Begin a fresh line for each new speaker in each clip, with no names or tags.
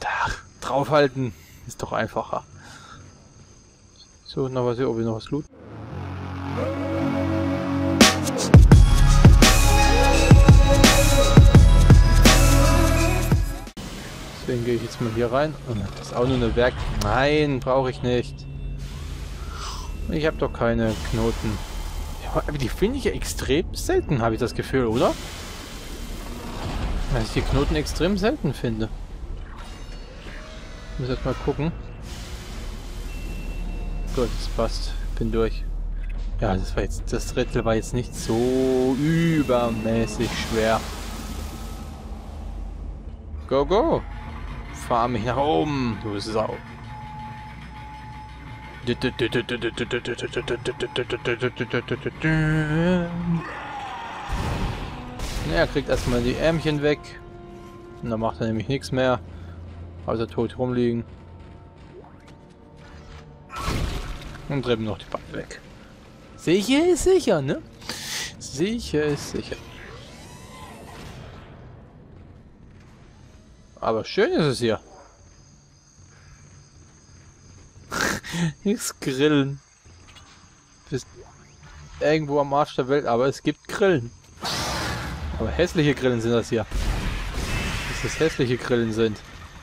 Ach, draufhalten ist doch einfacher. So, noch was hier, ob wir noch was looten. Deswegen gehe ich jetzt mal hier rein. Das ist auch nur eine Werk... Nein, brauche ich nicht. Ich habe doch keine Knoten. Ja, aber die finde ich ja extrem selten, habe ich das Gefühl, oder? Dass ich die Knoten extrem selten finde. Ich muss jetzt mal gucken. Gut, das passt. Bin durch. Ja, das Rätsel war jetzt nicht so übermäßig schwer. Go, go! Fahr mich nach oben, du Sau. Er kriegt erstmal die Ärmchen weg. Und dann macht er nämlich nichts mehr. Außer tot rumliegen. Und drüben noch die Beine weg. Sicher ist sicher, ne? Sicher ist sicher. Aber schön ist es hier. Nichts Grillen. Bist irgendwo am Arsch der Welt, aber es gibt Grillen. Aber hässliche Grillen sind das hier. Dass das hässliche Grillen sind.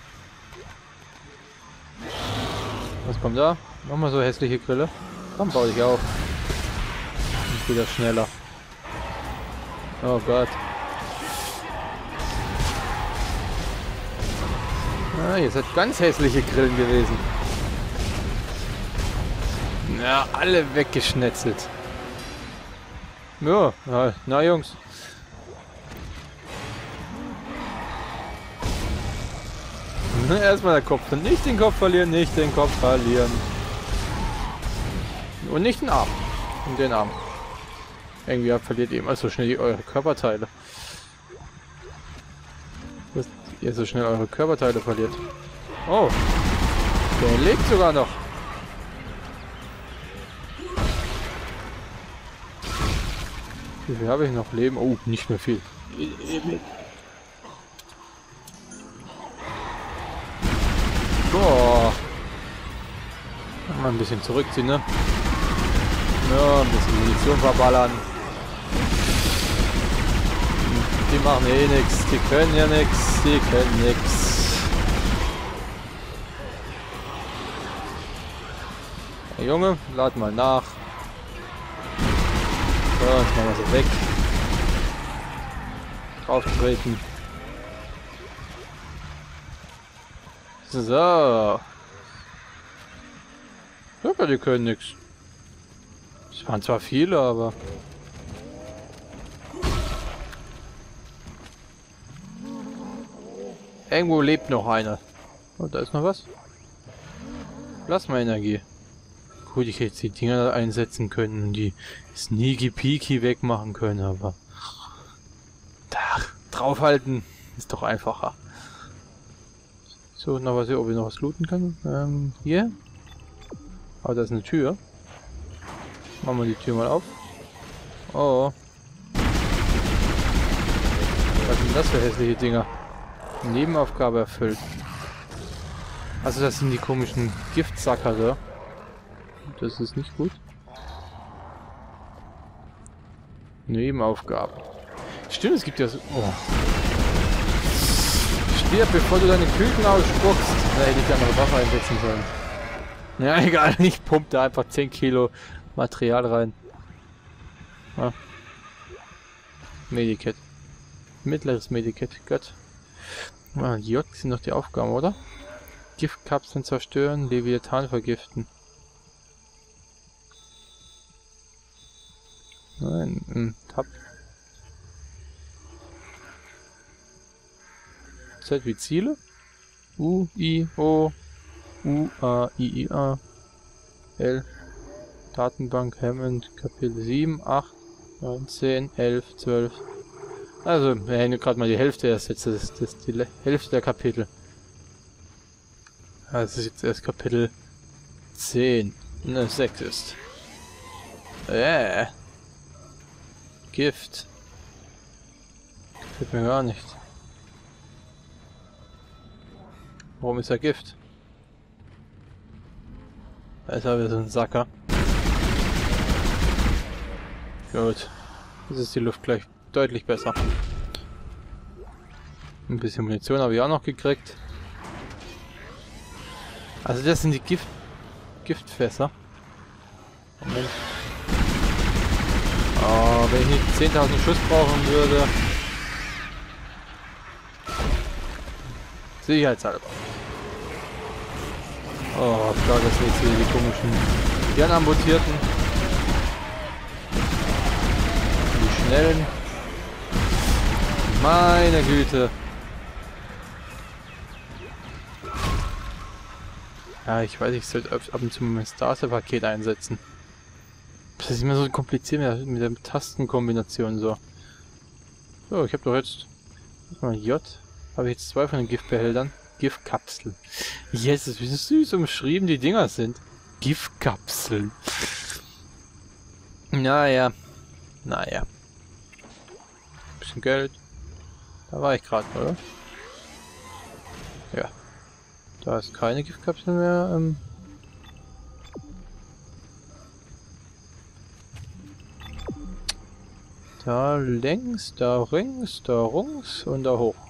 Was kommt da? Nochmal so hässliche Grille. Komm, bau dich auf. Und wieder schneller. Oh Gott. Ah, ihr seid ganz hässliche Grillen gewesen. Ja, alle weggeschnetzelt. Ja, na Jungs. Erstmal der Kopf. Nicht den Kopf verlieren, nicht den Kopf verlieren. Und nicht den Arm. Und den Arm. Irgendwie verliert ihr immer so schnell eure Körperteile. Dass ihr so schnell eure Körperteile verliert. Oh. Der lebt sogar noch. Wie viel habe ich noch? Leben? Oh, nicht mehr viel. Boah. Mal ein bisschen zurückziehen, ne? Ja, ein bisschen Munition verballern. Die machen eh nichts. Die können ja nichts. Die können nichts. Hey Junge, lad mal nach. So, jetzt machen wir sie weg. Drauf treten. So. Ja, die können nichts. Es waren zwar viele, aber... Irgendwo lebt noch einer. Oh, da ist noch was. Plasma-Energie. Gut, ich hätte jetzt die Dinger einsetzen können und die Sneaky Peaky wegmachen können, aber... Ach, draufhalten ist doch einfacher. So, noch was hier, ob ich noch was looten kann. Hier. Aber da ist eine Tür. Machen wir die Tür mal auf. Oh. Was sind das für hässliche Dinger? Nebenaufgabe erfüllt. Also das sind die komischen Giftsacker da. Das ist nicht gut. Nebenaufgaben. Stimmt, es gibt ja so... Oh. Stirb, bevor du deine Küken ausspuckst. Da hätte ich die andere Waffe einsetzen sollen. Ja, egal. Ich pumpe da einfach 10 Kilo Material rein. Ah. Medikit. Mittleres Medikit. Gott. Ah, J sind noch die Aufgaben, oder? Giftkapseln zerstören, Leviathan vergiften. Nein, Tab. Z wie Ziele. U, I, O, U, A, I, I, A. L. Datenbank Hammond, Kapitel 7, 8, 9, 10, 11, 12. Also, wir haben gerade mal die Hälfte erst jetzt. Das ist die Hälfte der Kapitel. Das ist jetzt erst Kapitel 10. Ne, 6 ist. Gift. Gefällt mir gar nicht. Warum ist er Gift? Da ist er wieder so ein Sacker. Gut. Jetzt ist die Luft gleich deutlich besser. Ein bisschen Munition habe ich auch noch gekriegt. Also das sind die Giftfässer. Moment. Oh, wenn ich nicht 10.000 Schuss brauchen würde. Sicherheitshalber. Oh, klar, das sind jetzt hier die komischen Hirnamputierten. Die schnellen. Meine Güte. Ja, ich weiß, ich sollte ab und zu mein Starter-Paket einsetzen. Das ist immer so kompliziert mit der Tastenkombination so. So, ich habe doch jetzt mal J. Habe ich jetzt 2 von den Giftbehältern. Giftkapseln. Jesus, wie süß umschrieben die Dinger sind. Giftkapseln. Naja. Naja. Bisschen Geld. Da war ich gerade, oder? Ja. Da ist keine Giftkapsel mehr. Da längs, da rings, da rungs und da hoch.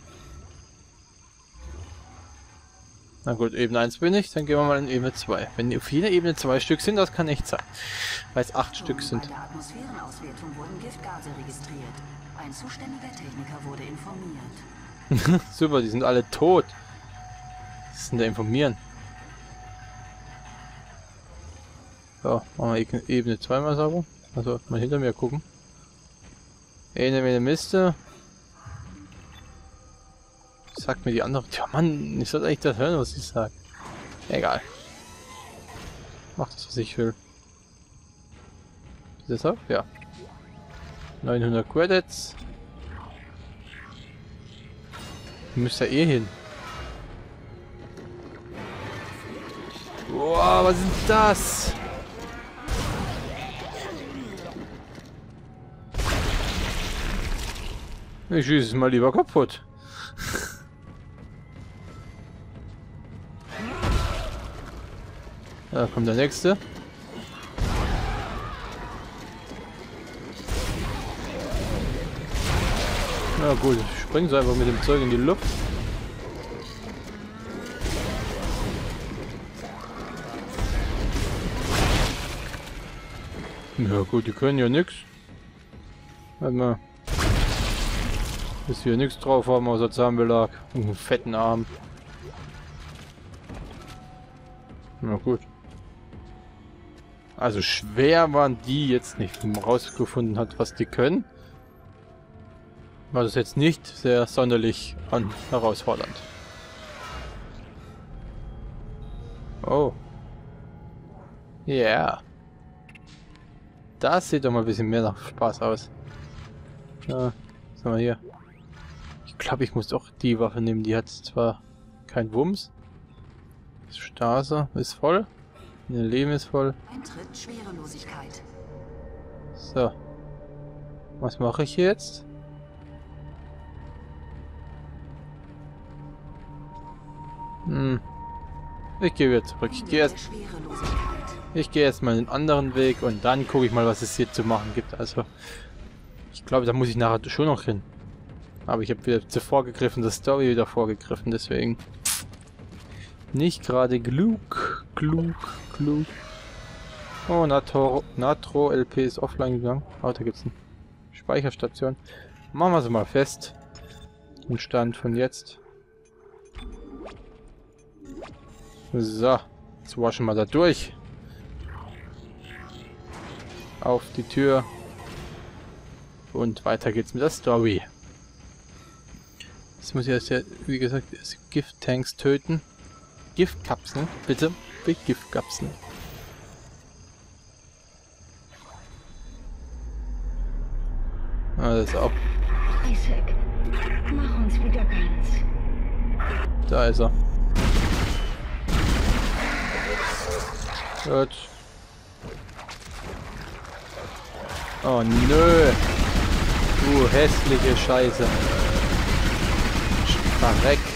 Na gut, Ebene 1 bin ich, dann gehen wir mal in Ebene 2. Wenn auf jeder Ebene 2 Stück sind, das kann echt sein. Weil es 8 Stück sind.
Bei der Atmosphärenauswertung wurden Giftgase registriert. Ein zuständiger Techniker wurde informiert.
Super, die sind alle tot. Was sind da informieren? So, machen wir Ebene 2 mal sauber. Also mal hinter mir gucken. Eine Miste. Sagt mir die andere. Tja, Mann, ich sollte eigentlich das hören, was ich sage. Egal. Mach das, was ich will. Ist das auf? Ja. 900 Credits. Müsste eh hin. Boah, was ist das? Ich schieße es mal lieber kaputt. Da kommt der nächste. Na gut, springen sie einfach mit dem Zeug in die Luft. Ja gut, die können ja nichts. Warte mal. Bis wir nichts drauf haben außer Zahnbelag und einen fetten Arm. Na gut. Also schwer waren die jetzt nicht, wenn man rausgefunden hat, was die können. War das jetzt nicht sehr sonderlich herausfordernd. Oh. Ja. Yeah. Das sieht doch mal ein bisschen mehr nach Spaß aus. Ja, was haben wir hier? Ich glaube, ich muss doch die Waffe nehmen. Die hat zwar keinen Wumms. Stase ist voll. Ihr Leben ist voll.
Eintritt Schwerelosigkeit.
So. Was mache ich jetzt? Ich gehe wieder zurück. Ich gehe erst mal einen anderen Weg und dann gucke ich mal, was es hier zu machen gibt. Also, ich glaube, da muss ich nachher schon noch hin. Aber ich habe wieder zuvor gegriffen, das Story wieder vorgegriffen, deswegen nicht gerade klug. Oh, Natro LP ist offline gegangen. Oh, da gibt es eine Speicherstation. Machen wir sie mal fest. Im Stand von jetzt. So, jetzt waschen wir da durch. Auf die Tür. Und weiter geht's mit der Story. Jetzt muss ich erst ja, wie gesagt, Gifttanks töten. Giftkapseln, bitte. Giftkapseln. Ah, das ist auch.
Isaac, mach uns wieder ganz.
Da ist er. Gut. Oh nö. Du hässliche Scheiße. Verreck.